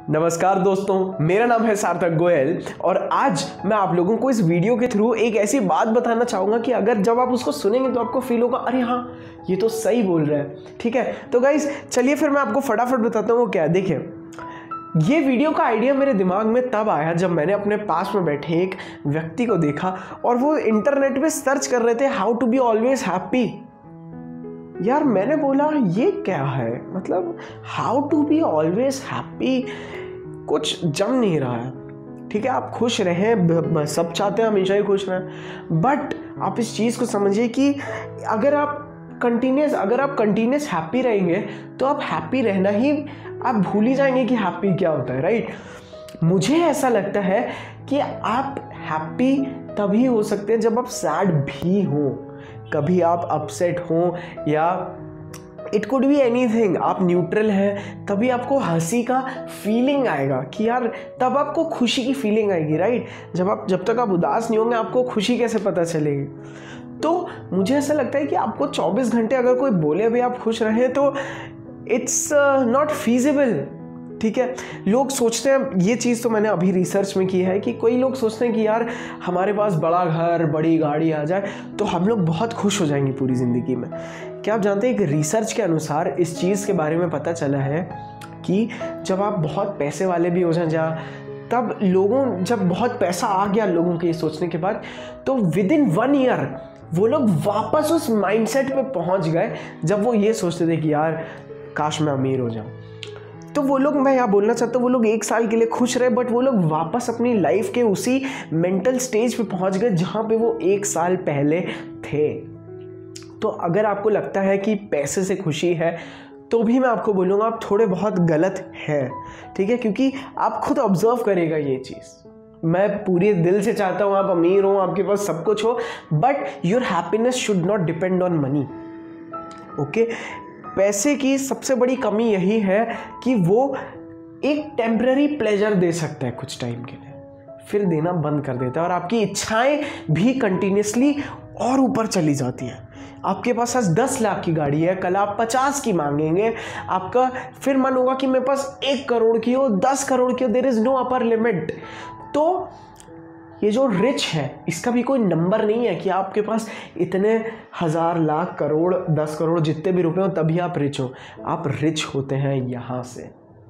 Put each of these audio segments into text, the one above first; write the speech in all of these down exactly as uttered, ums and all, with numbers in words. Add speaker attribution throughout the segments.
Speaker 1: नमस्कार दोस्तों, मेरा नाम है सार्थक गोयल और आज मैं आप लोगों को इस वीडियो के थ्रू एक ऐसी बात बताना चाहूँगा कि अगर जब आप उसको सुनेंगे तो आपको फील होगा अरे हाँ ये तो सही बोल रहा है। ठीक है, तो गाइस चलिए फिर मैं आपको फटाफट बताता हूँ वो क्या है। देखिए, ये वीडियो का आइडिया मेरे दिमाग में तब आया जब मैंने अपने पास में बैठे एक व्यक्ति को देखा और वो इंटरनेट पे सर्च कर रहे थे how to be always happy. यार मैंने बोला ये क्या है, मतलब how to be always happy कुछ जम नहीं रहा है। ठीक है, आप खुश रहें, सब चाहते हैं हमेशा ही खुश रहें, बट आप इस चीज़ को समझिए कि अगर आप कंटिन्यूस अगर आप कंटिन्यूस हैप्पी रहेंगे तो आप हैप्पी रहना ही आप भूल ही जाएंगे कि हैप्पी क्या होता है, राइट। मुझे ऐसा लगता है कि आप हैप्पी तभी हो सकते हैं जब आप सैड भी हो, कभी आप अपसेट हो या इट कुड बी एनीथिंग, आप न्यूट्रल हैं तभी आपको हंसी का फीलिंग आएगा कि यार तब आपको खुशी की फीलिंग आएगी, राइट। जब आप जब तक आप उदास नहीं होंगे आपको खुशी कैसे पता चलेगी। तो मुझे ऐसा लगता है कि आपको चौबीस घंटे अगर कोई बोले भी आप खुश रहें तो इट्स नॉट फीजिबल। ठीक है, लोग सोचते हैं, ये चीज़ तो मैंने अभी रिसर्च में की है कि कोई लोग सोचते हैं कि यार हमारे पास बड़ा घर बड़ी गाड़ी आ जाए तो हम लोग बहुत खुश हो जाएंगे पूरी ज़िंदगी में। क्या आप जानते हैं, एक रिसर्च के अनुसार इस चीज़ के बारे में पता चला है कि जब आप बहुत पैसे वाले भी हो जाए जा तब लोगों जब बहुत पैसा आ गया लोगों के सोचने के बाद तो विद इन वन ईयर वो लोग वापस उस माइंडसेट पे पहुंच गए जब वो ये सोचते थे कि यार काश मैं अमीर हो जाऊं। तो वो लोग, मैं यहाँ बोलना चाहता हूँ, वो लोग एक साल के लिए खुश रहे बट वो लोग वापस अपनी लाइफ के उसी मेंटल स्टेज पे पहुँच गए जहाँ पे वो एक साल पहले थे। तो अगर आपको लगता है कि पैसे से खुशी है तो भी मैं आपको बोलूँगा आप थोड़े बहुत गलत हैं। ठीक है, क्योंकि आप खुद ऑब्जर्व करेगा ये चीज़। मैं पूरे दिल से चाहता हूँ आप अमीर हो, आपके पास सब कुछ हो, but your happiness should not depend on money. Okay, पैसे की सबसे बड़ी कमी यही है कि वो एक टेम्पररी प्लेजर दे सकता है कुछ टाइम के लिए, फिर देना बंद कर देता है और आपकी इच्छाएं भी कंटिन्यूसली और ऊपर चली जाती हैं। आपके पास आज दस लाख की गाड़ी है, कल आप पचास की मांगेंगे, आपका फिर मन होगा कि मेरे पास एक करोड़ की हो, दस करोड़ की हो, there is no upper limit. तो ये जो रिच है इसका भी कोई नंबर नहीं है कि आपके पास इतने हज़ार लाख करोड़ दस करोड़ जितने भी रुपए हो तभी आप रिच हो। आप रिच होते हैं यहाँ से।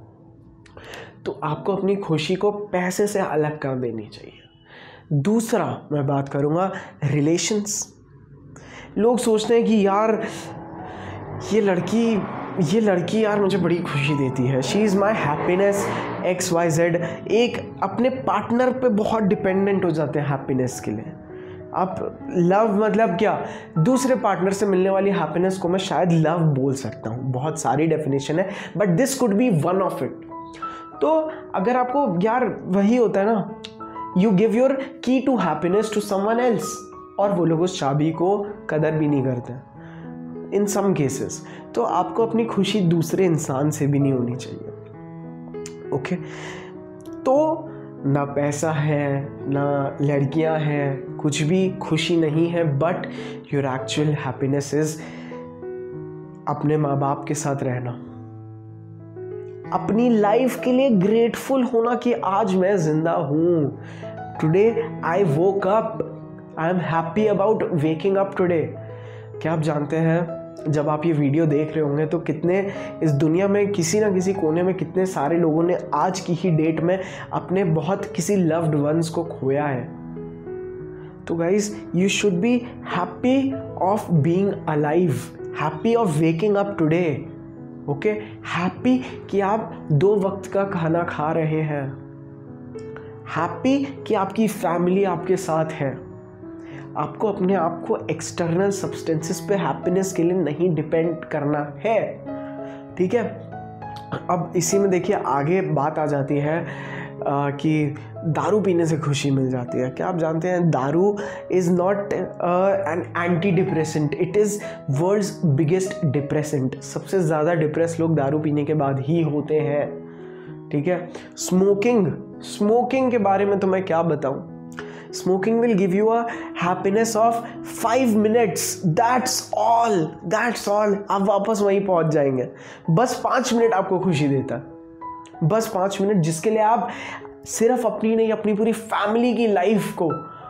Speaker 1: तो आपको अपनी खुशी को पैसे से अलग कर देनी चाहिए। दूसरा मैं बात करूँगा रिलेशंस। लोग सोचते हैं कि यार ये लड़की ये लड़की यार मुझे बड़ी खुशी देती है, she is my happiness X Y Z. एक अपने पार्टनर पे बहुत डिपेंडेंट हो जाते हैं हैप्पीनेस के लिए। आप लव मतलब क्या, दूसरे पार्टनर से मिलने वाली हैप्पीनेस को मैं शायद लव बोल सकता हूँ, बहुत सारी डेफिनेशन है but this could be one of it. तो अगर आपको यार वही होता है ना, you give your key to happiness to someone else और वो लोग उस चाबी को कदर भी नहीं करते इन सम केसेस, तो आपको अपनी खुशी दूसरे इंसान से भी नहीं होनी चाहिए। ओके, तो ना पैसा है ना लड़कियां हैं, कुछ भी खुशी नहीं है, but your actual happiness is अपने माँ बाप के साथ रहना, अपनी लाइफ के लिए ग्रेटफुल होना कि आज मैं जिंदा हूँ। Today I woke up, I am happy about waking up today. क्या आप जानते हैं जब आप ये वीडियो देख रहे होंगे तो कितने इस दुनिया में किसी ना किसी कोने में कितने सारे लोगों ने आज की ही डेट में अपने बहुत किसी लव्ड वंस को खोया है। तो guys you should be happy of being alive, happy of waking up today. Okay, happy कि आप दो वक्त का खाना खा रहे हैं, हैप्पी कि आपकी फैमिली आपके साथ है। आपको अपने आप को एक्सटर्नल सब्सटेंसेस पे हैप्पीनेस के लिए नहीं डिपेंड करना है। ठीक है, अब इसी में देखिए आगे बात आ जाती है आ, कि दारू पीने से खुशी मिल जाती है। क्या आप जानते हैं दारू is not an anti depressant, it is world's biggest depressant. सबसे ज़्यादा डिप्रेस लोग दारू पीने के बाद ही होते हैं। ठीक है, स्मोकिंग स्मोकिंग के बारे में तो मैं क्या बताऊं। Smoking will give you a happiness of five minutes. That's all. That's all. आप वापस वहीं पहुंच जाएंगे। बस पाँच मिनट आपको खुशी देता है। बस पाँच मिनट जिसके लिए आप सिर्फ अपनी नहीं अपनी पूरी फैमिली की लाइफ को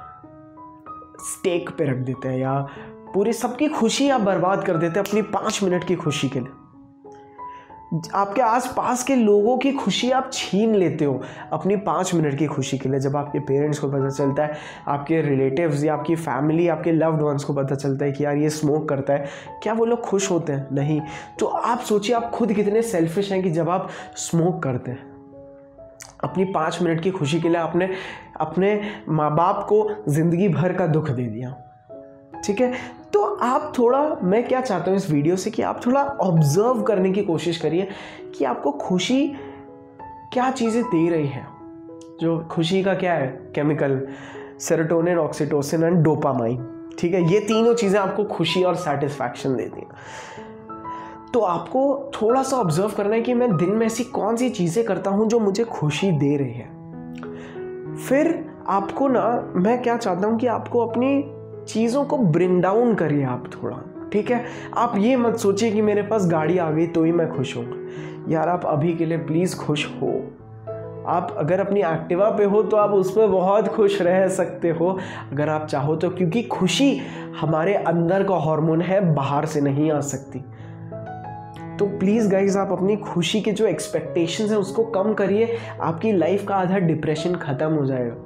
Speaker 1: स्टेक पे रख देते हैं, या पूरी सबकी खुशी आप बर्बाद कर देते हैं अपनी पाँच मिनट की खुशी के लिए। आपके आसपास के लोगों की खुशी आप छीन लेते हो अपनी पाँच मिनट की खुशी के लिए। जब आपके पेरेंट्स को पता चलता है, आपके रिलेटिव्स या आपकी फैमिली, आपके लव्ड वंस को पता चलता है कि यार ये स्मोक करता है, क्या वो लोग खुश होते हैं? नहीं। तो आप सोचिए आप खुद कितने सेल्फिश हैं कि जब आप स्मोक करते हैं। अपनी पाँच मिनट की खुशी के लिए आपने अपने माँ बाप को ज़िंदगी भर का दुख दे दिया, ठीक है। तो आप थोड़ा, मैं क्या चाहता हूँ इस वीडियो से कि आप थोड़ा ऑब्जर्व करने की कोशिश करिए कि आपको खुशी क्या चीज़ें दे रही है। जो खुशी का क्या है chemical, serotonin, oxytocin and dopamine, ठीक है। ये तीनों चीज़ें आपको खुशी और सेटिस्फैक्शन देती हैं। तो आपको थोड़ा सा ऑब्जर्व करना है कि मैं दिन में ऐसी कौन सी चीज़ें करता हूँ जो मुझे खुशी दे रही है। फिर आपको ना, मैं क्या चाहता हूँ कि आपको अपनी चीज़ों को ब्रिंग डाउन करिए आप थोड़ा, ठीक है। आप ये मत सोचिए कि मेरे पास गाड़ी आ गई तो ही मैं खुश हूँ। यार आप अभी के लिए प्लीज़ खुश हो। आप अगर अपनी एक्टिवा पे हो तो आप उस पर बहुत खुश रह सकते हो अगर आप चाहो तो, क्योंकि खुशी हमारे अंदर का हार्मोन है, बाहर से नहीं आ सकती। तो प्लीज़ गाइज आप अपनी खुशी के जो एक्सपेक्टेशंस हैं उसको कम करिए। आपकी लाइफ का आधा डिप्रेशन ख़त्म हो जाएगा,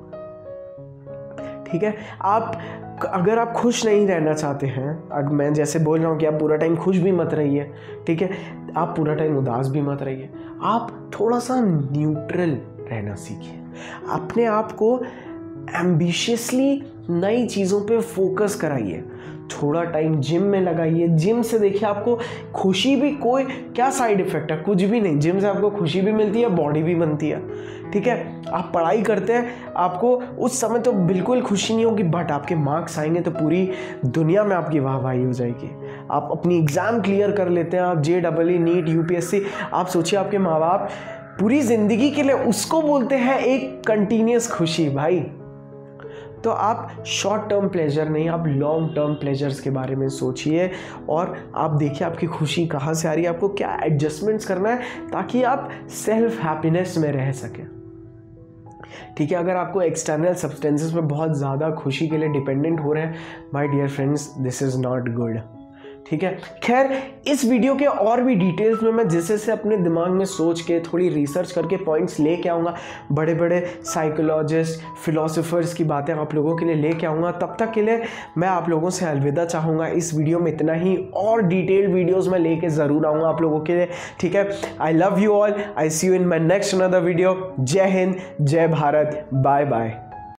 Speaker 1: ठीक है। आप अगर आप खुश नहीं रहना चाहते हैं, अगर मैं जैसे बोल रहा हूँ कि आप पूरा टाइम खुश भी मत रहिए, ठीक है, आप पूरा टाइम उदास भी मत रहिए, आप थोड़ा सा न्यूट्रल रहना सीखिए। अपने आप को एम्बिशियसली नई चीज़ों पे फोकस कराइए। थोड़ा टाइम जिम में लगाइए। जिम से देखिए आपको खुशी भी, कोई क्या साइड इफेक्ट है? कुछ भी नहीं। जिम से आपको खुशी भी मिलती है, बॉडी भी बनती है, ठीक है। आप पढ़ाई करते हैं, आपको उस समय तो बिल्कुल खुशी नहीं होगी, बट आपके मार्क्स आएंगे तो पूरी दुनिया में आपकी वाहवाही हो जाएगी। आप अपनी एग्ज़ाम क्लियर कर लेते हैं, आप J double E, NEET, UPSC, आप सोचिए आपके माँ बाप पूरी ज़िंदगी के लिए उसको बोलते हैं एक कंटिन्यूस खुशी भाई। तो आप शॉर्ट टर्म प्लेजर नहीं, आप लॉन्ग टर्म प्लेजर्स के बारे में सोचिए और आप देखिए आपकी खुशी कहाँ से आ रही है, आपको क्या एडजस्टमेंट्स करना है ताकि आप सेल्फ हैप्पीनेस में रह सकें, ठीक है। अगर आपको एक्सटर्नल सब्सटेंसेस पे बहुत ज़्यादा खुशी के लिए डिपेंडेंट हो रहे हैं, my dear friends, this is not good, ठीक है। खैर, इस वीडियो के और भी डिटेल्स में मैं जैसे से अपने दिमाग में सोच के थोड़ी रिसर्च करके पॉइंट्स लेके आऊँगा, बड़े बड़े साइकोलॉजिस्ट, फिलोसोफर्स की बातें आप लोगों के लिए लेके आऊँगा। तब तक के लिए मैं आप लोगों से अलविदा चाहूँगा। इस वीडियो में इतना ही, और डिटेल्ड वीडियोस मैं लेके ज़रूर आऊँगा आप लोगों के लिए, ठीक है। I love you all, I see you in my next another video. जय हिंद, जय भारत, बाय बाय।